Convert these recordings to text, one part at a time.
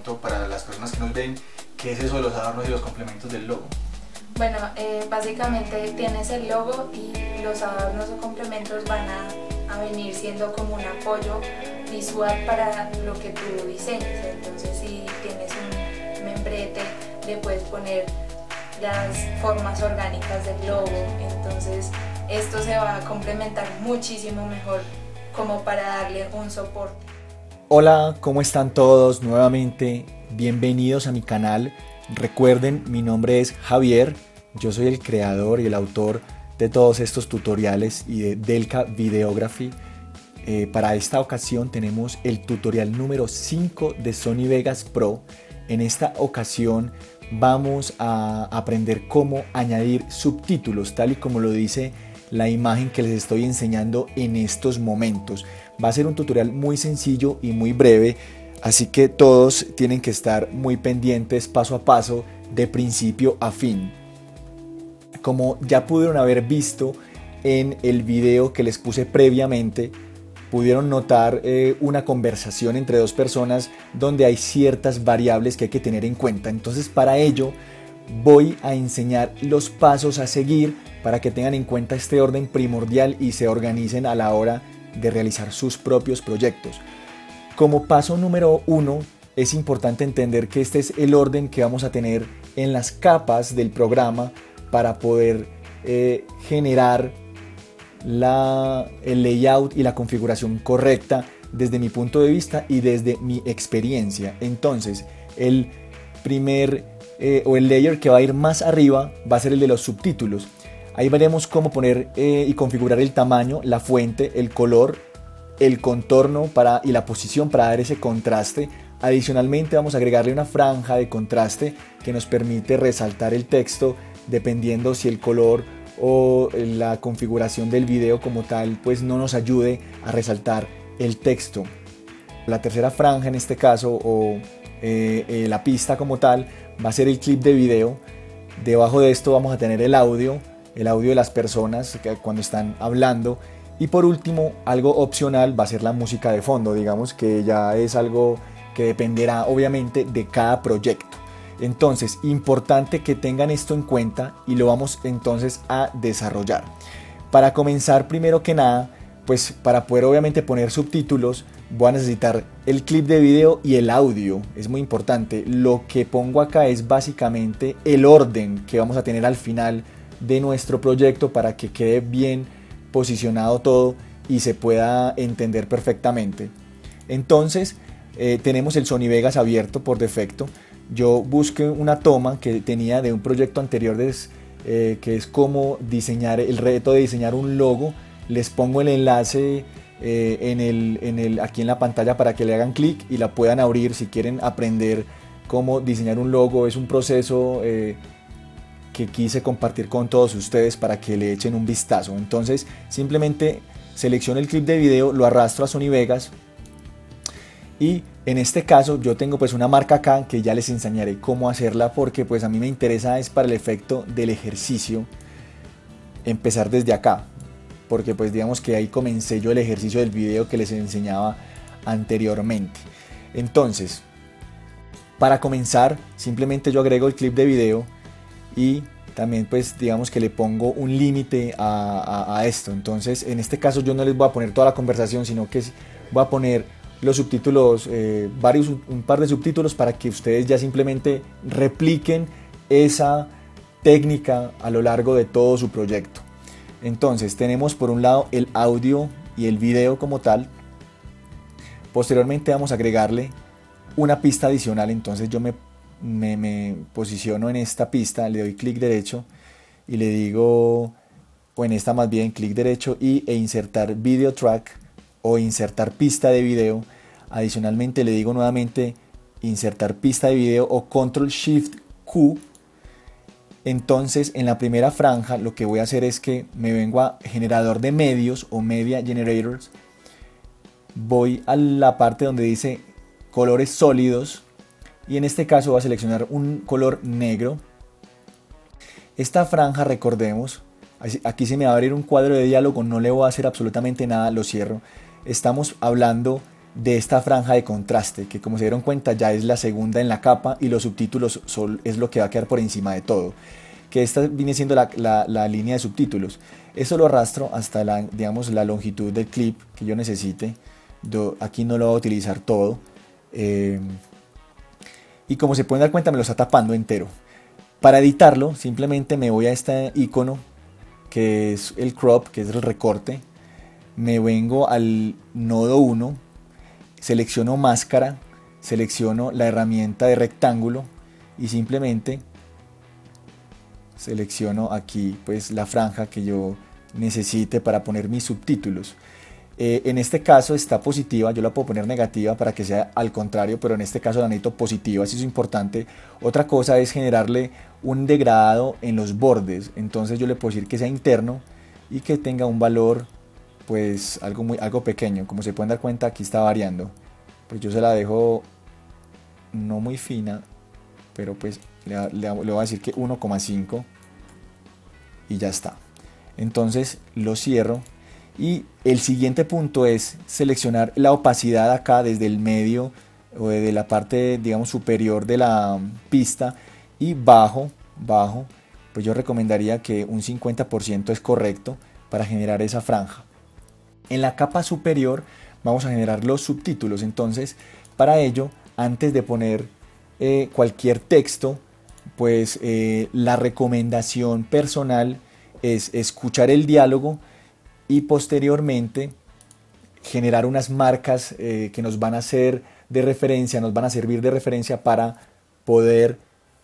pronto para las personas que nos ven, ¿qué es eso de los adornos y los complementos del logo? Bueno, básicamente tienes el logo y los adornos o complementos van a venir siendo como un apoyo visual para lo que tú diseñes. Entonces, si tienes un membrete, le puedes poner las formas orgánicas del logo. Entonces, esto se va a complementar muchísimo mejor como para darle un soporte. Hola, ¿cómo están todos? Nuevamente, bienvenidos a mi canal. Recuerden, mi nombre es Javier, yo soy el creador y el autor de todos estos tutoriales y de Delca Videography. Para esta ocasión tenemos el tutorial número 5 de Sony Vegas Pro. En esta ocasión vamos a aprender cómo añadir subtítulos, tal y como lo dice la imagen que les estoy enseñando en estos momentos. Va a ser un tutorial muy sencillo y muy breve, así que todos tienen que estar muy pendientes paso a paso, de principio a fin. Como ya pudieron haber visto en el video que les puse previamente, pudieron notar una conversación entre dos personas donde hay ciertas variables que hay que tener en cuenta. Entonces, para ello voy a enseñar los pasos a seguir para que tengan en cuenta este orden primordial y se organicen a la hora de realizar sus propios proyectos. Como paso número 1, es importante entender que este es el orden que vamos a tener en las capas del programa para poder generar el layout y la configuración correcta desde mi punto de vista y desde mi experiencia. Entonces, el primer o el layer que va a ir más arriba va a ser el de los subtítulos. Ahí veremos cómo poner y configurar el tamaño, la fuente, el color, el contorno y la posición para dar ese contraste. Adicionalmente vamos a agregarle una franja de contraste que nos permite resaltar el texto dependiendo si el color o la configuración del video como tal pues no nos ayude a resaltar el texto. La tercera franja en este caso o la pista como tal va a ser el clip de video. Debajo de esto vamos a tener el audio de las personas cuando están hablando, y por último, algo opcional va a ser la música de fondo, digamos que ya es algo que dependerá obviamente de cada proyecto. Entonces, importante que tengan esto en cuenta y lo vamos entonces a desarrollar. Para comenzar, primero que nada, pues para poder obviamente poner subtítulos voy a necesitar el clip de video y el audio. Es muy importante. Lo que pongo acá es básicamente el orden que vamos a tener al final de nuestro proyecto para que quede bien posicionado todo y se pueda entender perfectamente. Entonces tenemos el Sony Vegas abierto por defecto. Yo busqué una toma que tenía de un proyecto anterior que es cómo diseñar, el reto de diseñar un logo. Les pongo el enlace aquí en la pantalla para que le hagan clic y la puedan abrir si quieren aprender cómo diseñar un logo. Es un proceso que quise compartir con todos ustedes para que le echen un vistazo. Entonces simplemente selecciono el clip de video, lo arrastro a Sony Vegas y en este caso yo tengo pues una marca acá que ya les enseñaré cómo hacerla, porque pues a mí me interesa es para el efecto del ejercicio empezar desde acá, porque pues digamos que ahí comencé yo el ejercicio del video que les enseñaba anteriormente. Entonces, para comenzar simplemente yo agrego el clip de video y también pues digamos que le pongo un límite a esto. Entonces en este caso yo no les voy a poner toda la conversación, sino que voy a poner los subtítulos, un par de subtítulos para que ustedes ya simplemente repliquen esa técnica a lo largo de todo su proyecto. Entonces tenemos por un lado el audio y el video como tal. Posteriormente vamos a agregarle una pista adicional. Entonces yo me posiciono en esta pista, le doy clic derecho y le digo, o en esta más bien, clic derecho e insertar video track o insertar pista de video. Adicionalmente le digo nuevamente insertar pista de video o control shift Q. Entonces en la primera franja lo que voy a hacer es que me vengo a generador de medios o media generators, voy a la parte donde dice colores sólidos y en este caso voy a seleccionar un color negro. Esta franja, recordemos, aquí se me va a abrir un cuadro de diálogo, no le voy a hacer absolutamente nada, lo cierro. Estamos hablando de esta franja de contraste, que como se dieron cuenta ya es la segunda en la capa y los subtítulos es lo que va a quedar por encima de todo, que esta viene siendo la línea de subtítulos. Eso lo arrastro hasta digamos, la longitud del clip que yo necesite. Aquí no lo voy a utilizar todo, y como se pueden dar cuenta me lo está tapando entero. Para editarlo simplemente me voy a este icono que es el crop, que es el recorte, me vengo al nodo 1, selecciono máscara, selecciono la herramienta de rectángulo y simplemente selecciono aquí pues la franja que yo necesite para poner mis subtítulos. En este caso está positiva, yo la puedo poner negativa para que sea al contrario, pero en este caso la necesito positiva, así es importante. Otra cosa es generarle un degradado en los bordes, entonces yo le puedo decir que sea interno y que tenga un valor pues algo pequeño. Como se pueden dar cuenta, aquí está variando, pues yo se la dejo no muy fina, pero pues le voy a decir que 1,5 y ya está. Entonces lo cierro y el siguiente punto es seleccionar la opacidad acá desde el medio o desde la parte digamos superior de la pista y bajo, pues yo recomendaría que un 50% es correcto para generar esa franja. En la capa superior vamos a generar los subtítulos, entonces para ello antes de poner cualquier texto, pues la recomendación personal es escuchar el diálogo y posteriormente generar unas marcas que nos van a ser de referencia, nos van a servir de referencia para poder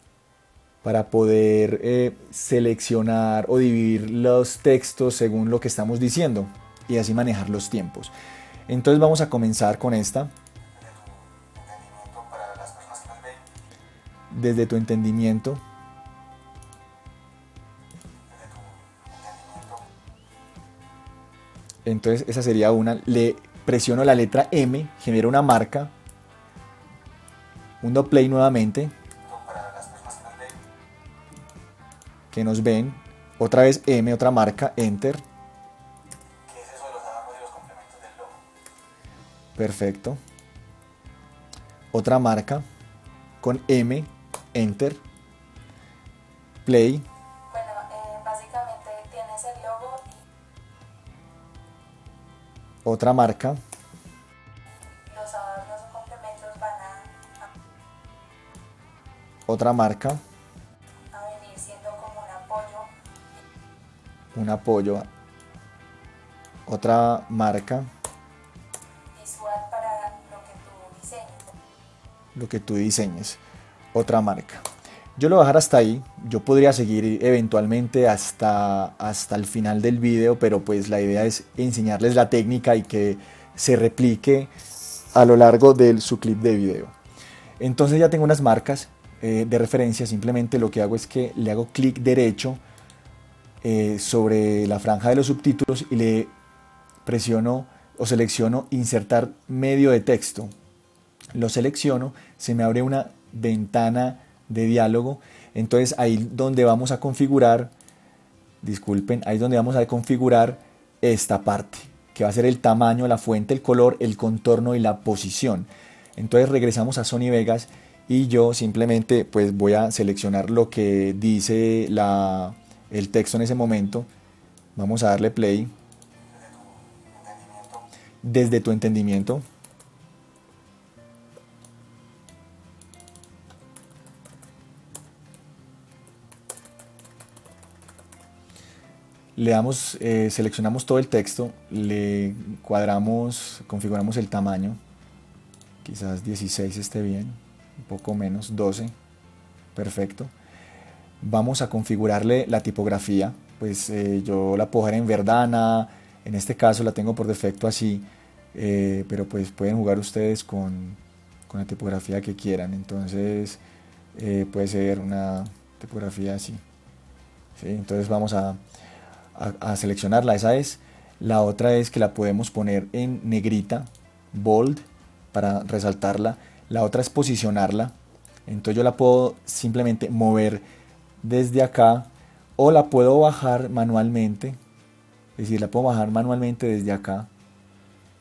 seleccionar o dividir los textos según lo que estamos diciendo y así manejar los tiempos. Entonces vamos a comenzar con esta. Desde tu entendimiento. Entonces esa sería una. Le presiono la letra M, genero una marca. Un play nuevamente. Que nos ven. Otra vez M, otra marca, Enter. ¿Qué es eso de los adornos y los complementos del logo? Perfecto. Otra marca con M, Enter. Play. Bueno, básicamente tienes el logo y Otra marca. los adornos o complementos van Otra marca. a venir siendo como un apoyo. Un apoyo. Otra marca. Visual para lo que tú diseñes. Lo que tú diseñes. Otra marca. Yo lo voy a dejar hasta ahí. Yo podría seguir eventualmente hasta el final del video, pero pues la idea es enseñarles la técnica y que se replique a lo largo de su clip de video. Entonces ya tengo unas marcas de referencia. Simplemente lo que hago es que le hago clic derecho sobre la franja de los subtítulos y le presiono o selecciono insertar medio de texto. Lo selecciono, se me abre una ventana de diálogo. Entonces ahí donde vamos a configurar, disculpen, ahí es donde vamos a configurar esta parte, que va a ser el tamaño, la fuente, el color, el contorno y la posición. Entonces regresamos a Sony Vegas y yo simplemente pues voy a seleccionar lo que dice el texto en ese momento. Vamos a darle play. Desde tu entendimiento. Le damos, seleccionamos todo el texto, le cuadramos, configuramos el tamaño, quizás 16 esté bien, un poco menos, 12, perfecto. Vamos a configurarle la tipografía, pues yo la puedo dejar en Verdana, en este caso la tengo por defecto así, pero pues pueden jugar ustedes con la tipografía que quieran. Entonces puede ser una tipografía así, ¿sí? Entonces vamos a seleccionarla, esa es. La otra es que la podemos poner en negrita, bold, para resaltarla. La otra es posicionarla, entonces yo la puedo simplemente mover desde acá o la puedo bajar manualmente, es decir, la puedo bajar manualmente desde acá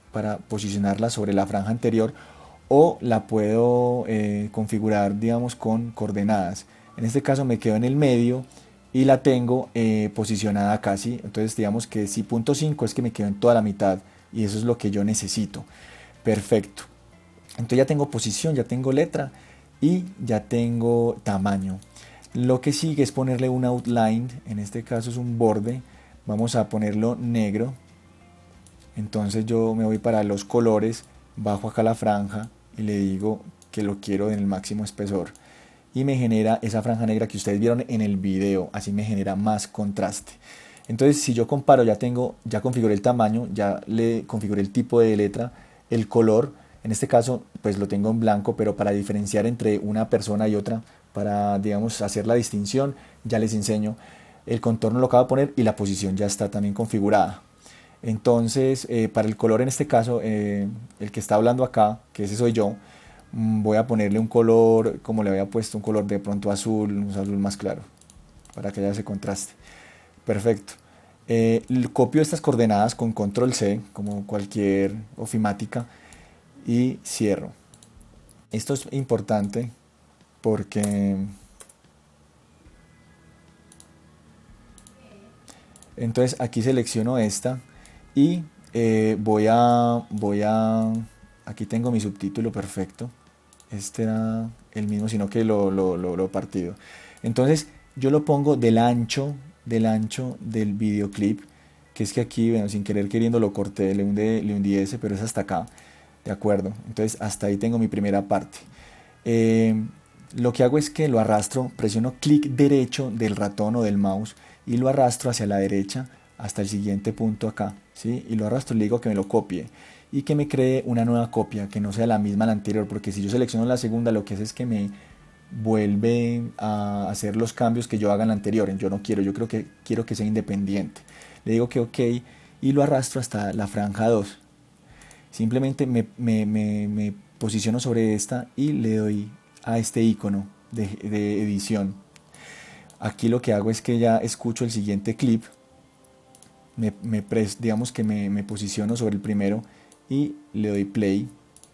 para posicionarla sobre la franja anterior, o la puedo configurar, digamos, con coordenadas. En este caso me quedo en el medio y la tengo posicionada acá, ¿sí? Entonces digamos que si punto 5 es que me quedo en toda la mitad, y eso es lo que yo necesito. Perfecto. Entonces ya tengo posición, ya tengo letra y ya tengo tamaño. Lo que sigue es ponerle un outline, en este caso es un borde, vamos a ponerlo negro. Entonces yo me voy para los colores, bajo acá la franja y le digo que lo quiero en el máximo espesor. Y me genera esa franja negra que ustedes vieron en el video, así me genera más contraste. Entonces si yo comparo, ya configuré el tamaño, ya le configuré el tipo de letra, el color, en este caso pues lo tengo en blanco, pero para diferenciar entre una persona y otra, para digamos hacer la distinción, ya les enseño. El contorno lo acabo de poner y la posición ya está también configurada. Entonces para el color, en este caso el que está hablando acá, que ese soy yo, voy a ponerle un color, como le había puesto, un color de pronto azul, un azul más claro, para que haya ese contraste. Perfecto. Copio estas coordenadas con control C, como cualquier ofimática, y cierro. Esto es importante porque entonces aquí selecciono esta y aquí tengo mi subtítulo perfecto. Este era el mismo, sino que lo he partido. Entonces yo lo pongo del ancho del videoclip, que es que aquí, bueno, sin querer queriendo lo corté, le hundí ese, pero es hasta acá, de acuerdo. Entonces hasta ahí tengo mi primera parte. Lo que hago es que lo arrastro, presiono clic derecho del ratón o del mouse y lo arrastro hacia la derecha hasta el siguiente punto acá, ¿sí? Y lo arrastro y le digo que me lo copie y que me cree una nueva copia que no sea la misma a la anterior, porque si yo selecciono la segunda, lo que hace es que me vuelve a hacer los cambios que yo haga en la anterior. Yo no quiero, quiero que sea independiente. Le digo que ok y lo arrastro hasta la franja 2. Simplemente me posiciono sobre esta y le doy a este icono de edición. Aquí lo que hago es que ya escucho el siguiente clip, digamos que me posiciono sobre el primero y le doy play.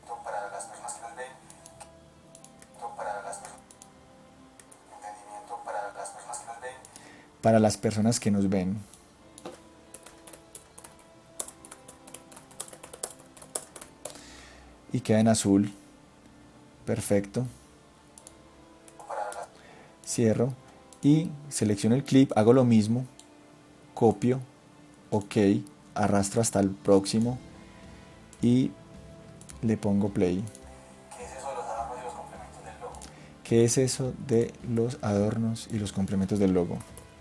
Para las personas que nos ven. Y queda en azul. Perfecto. Cierro y selecciono el clip, hago lo mismo, copio, ok, arrastro hasta el próximo y le pongo play. ¿Qué es eso de los adornos y los complementos del logo?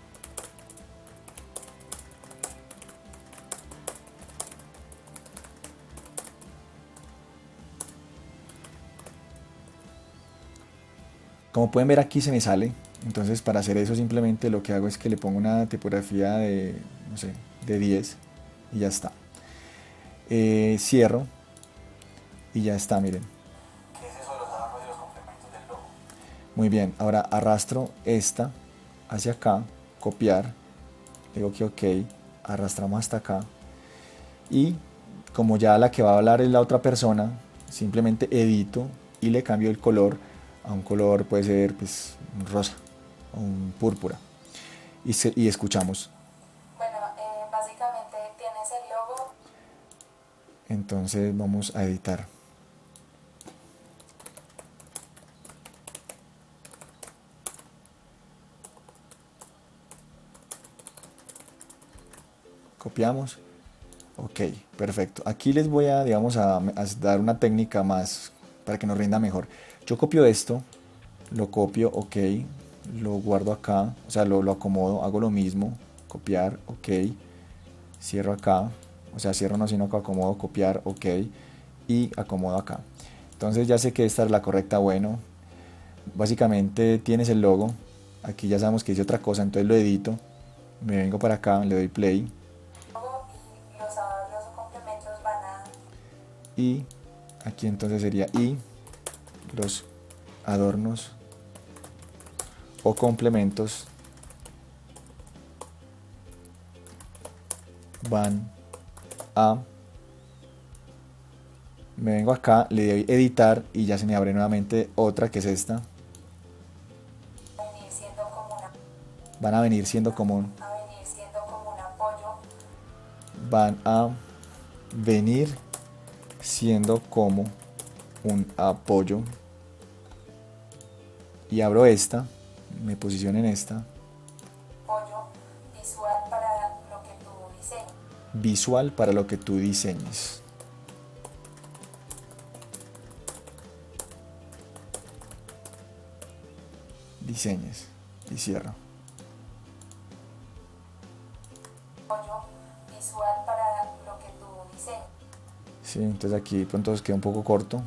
Como pueden ver, aquí se me sale. Entonces para hacer eso simplemente lo que hago es que le pongo una tipografía de, no sé, de 10 y ya está. Cierro y ya está, miren. ¿Qué es eso de los adornos y los complementos del logo? Muy bien, ahora arrastro esta hacia acá, copiar, digo que ok, arrastramos hasta acá y como ya la que va a hablar es la otra persona, simplemente edito y le cambio el color a un color, puede ser pues un rosa o un púrpura y escuchamos. Bueno, básicamente tienes el logo. Entonces vamos a editar. Copiamos. Ok, perfecto. Aquí les voy a, digamos, a dar una técnica más para que nos rinda mejor. Yo copio esto, lo copio, ok, lo guardo acá, o sea, lo acomodo, hago lo mismo, copiar, ok, cierro acá, o sea, cierro no, sino que acomodo, copiar, ok, y acomodo acá. Entonces ya sé que esta es la correcta, bueno, básicamente tienes el logo, aquí ya sabemos que hice otra cosa, entonces lo edito, me vengo para acá, le doy play. Y aquí entonces sería y los adornos o complementos van a me vengo acá, le doy editar y ya se me abre nuevamente otra que es esta. Van a venir siendo como un apoyo. Van a venir siendo como un apoyo. Y abro esta, me posiciono en esta. Visual para lo que tú diseñes. Visual para lo que tú diseñes. Diseñes y cierro. Visual para lo que tú diseñes. Sí, entonces aquí de pronto queda un poco corto.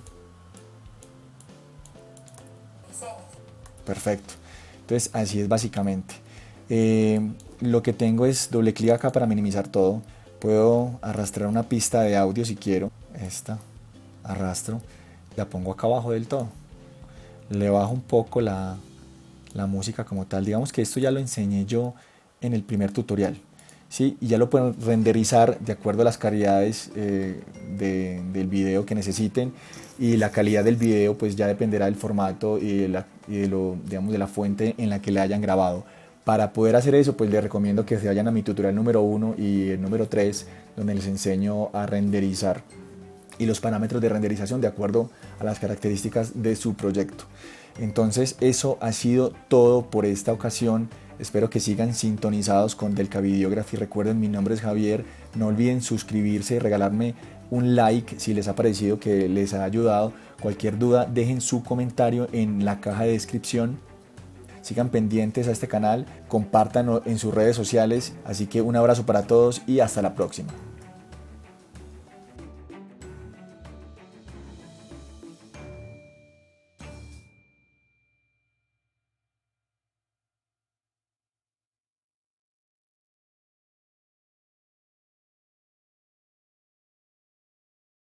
Perfecto. Entonces así es básicamente. Lo que tengo es doble clic acá para minimizar todo. Puedo arrastrar una pista de audio si quiero. Esta. Arrastro. La pongo acá abajo del todo. Le bajo un poco la música como tal. Digamos que esto ya lo enseñé yo en el primer tutorial. ¿Sí? Y ya lo pueden renderizar de acuerdo a las calidades del video que necesiten, y la calidad del video pues ya dependerá del formato y de la fuente en la que le hayan grabado. Para poder hacer eso pues les recomiendo que se vayan a mi tutorial número 1 y el número 3, donde les enseño a renderizar y los parámetros de renderización de acuerdo a las características de su proyecto. Entonces eso ha sido todo por esta ocasión. Espero que sigan sintonizados con Delca Videography. Recuerden, mi nombre es Javier. No olviden suscribirse y regalarme un like si les ha parecido que les ha ayudado. Cualquier duda, dejen su comentario en la caja de descripción. Sigan pendientes a este canal, compártanlo en sus redes sociales. Así que un abrazo para todos y hasta la próxima.